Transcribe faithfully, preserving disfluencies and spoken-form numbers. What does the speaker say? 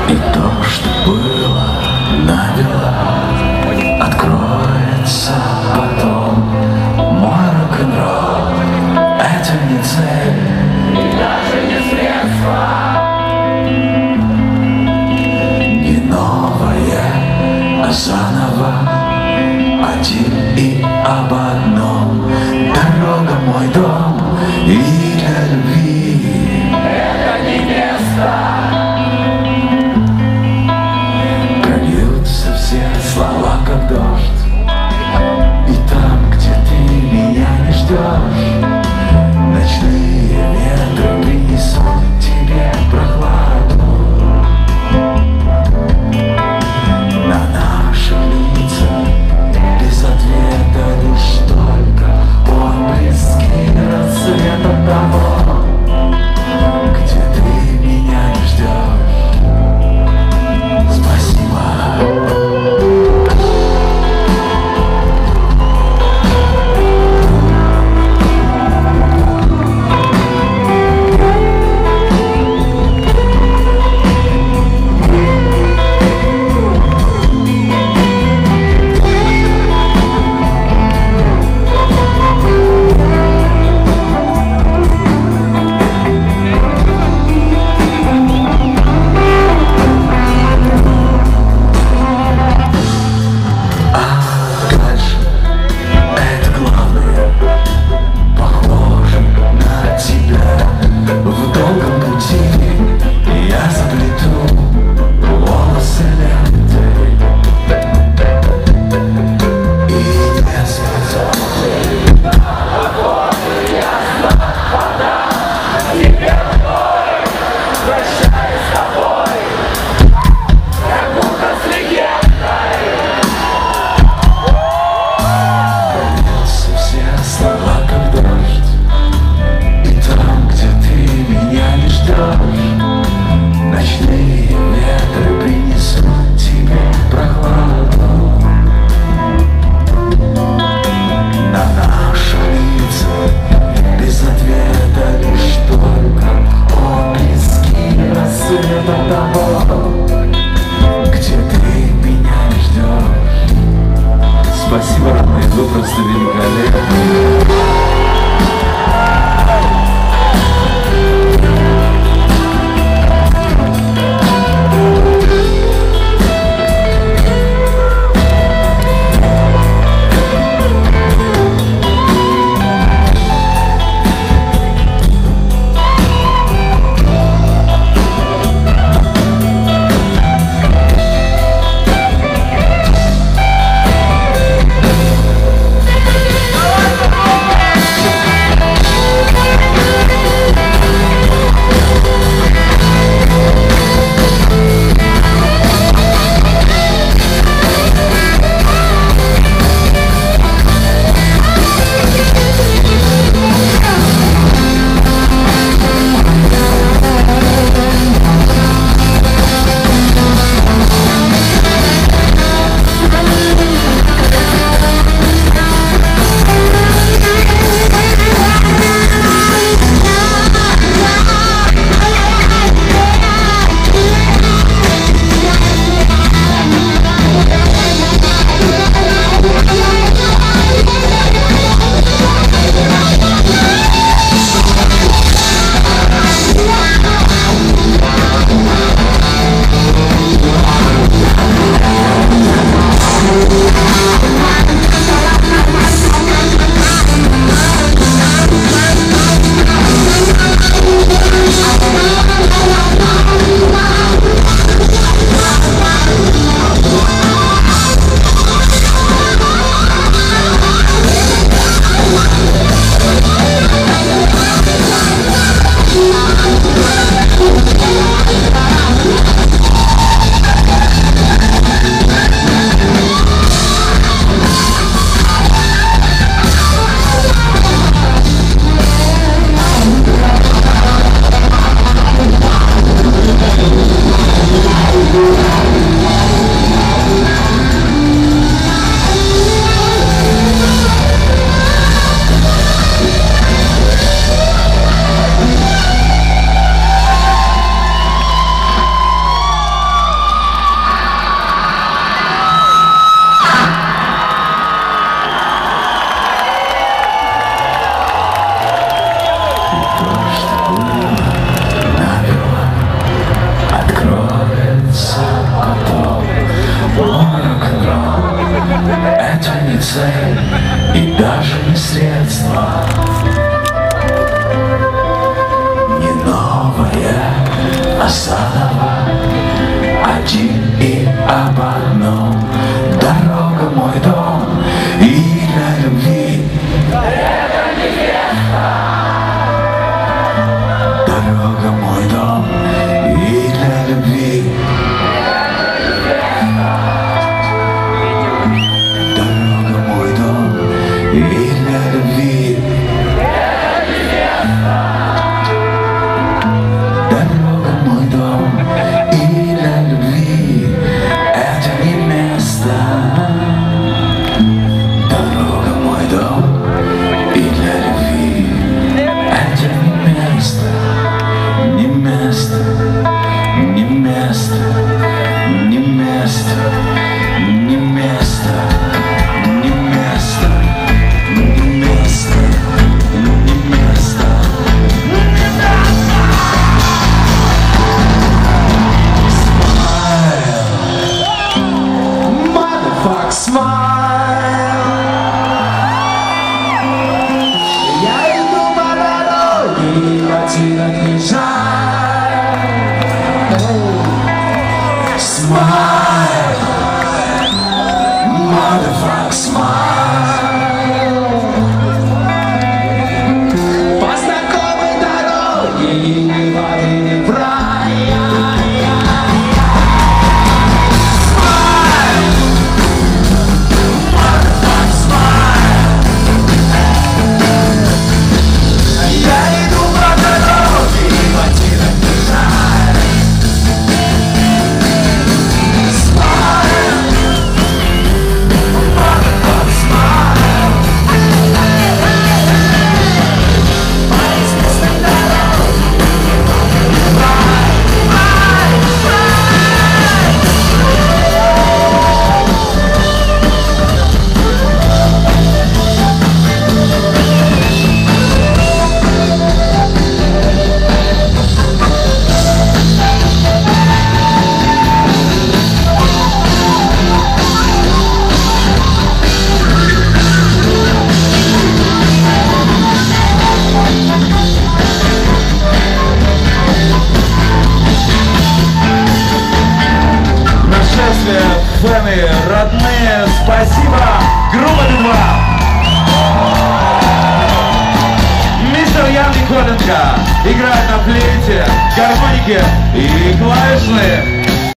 И то, что было навело, откроется потом. Мой рок-н-ролл — это не цель и даже не средство, не новое, а заново, один и об одном. Дорога — мой дом, и для любви это не место. цель и даже не средство, не новая, а заново, один и об одном. Дорога мой дом и для любви. Дорога мой дом и для любви. Дорога мой дом и для любви. Дорога мой дом и для любви. Это не место. Дорога мой дом и для любви. Это не место. Не место, не место, не место, не место, не место, не место, не место. Smile, motherfuck, smile. Я иду по дороге, ботинок не жаль. Smile, motherfuck, smile. По знакомой дороге и ни воды, ни края. Smile, motherfuck, smile. Я иду по дороге и ботинок не жаль. Нашествие, фэны, родные, спасибо, группа Би два. Мистер Ян Николенко играет на флейте, гармонике и клавишные.